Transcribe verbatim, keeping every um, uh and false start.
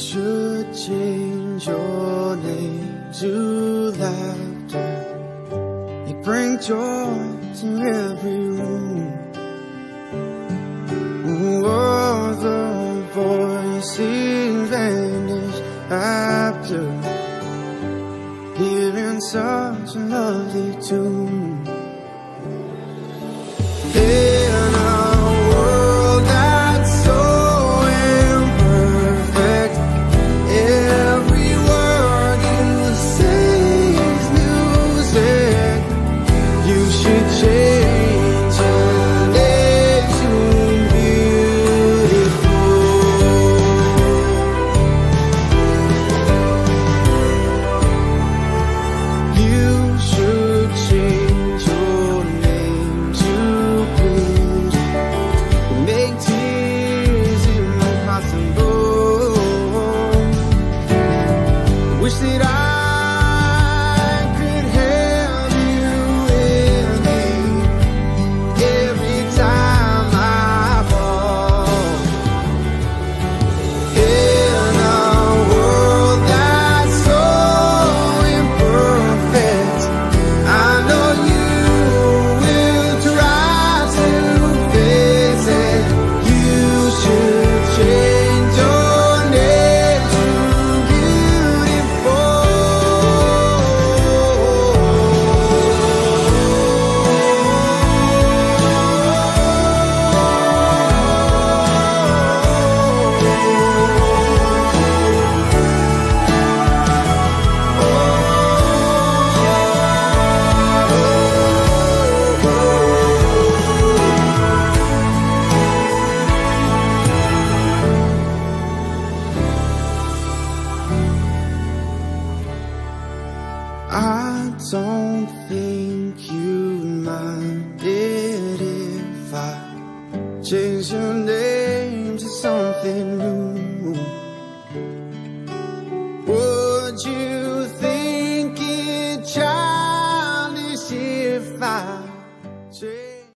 should change your name to laughter. You bring joy to every room. Oh, the voices vanish after hearing such a lovely tune. In a world that's so imperfect, every word you say is music. You should change your name to beautiful. You should change your name to blues. Make tears impossible. Wish that I could have you with me every time I fall. In a world that's so imperfect, I know you will try to fix it. You should change your name to beautiful. I don't think you'd mind it if I change your name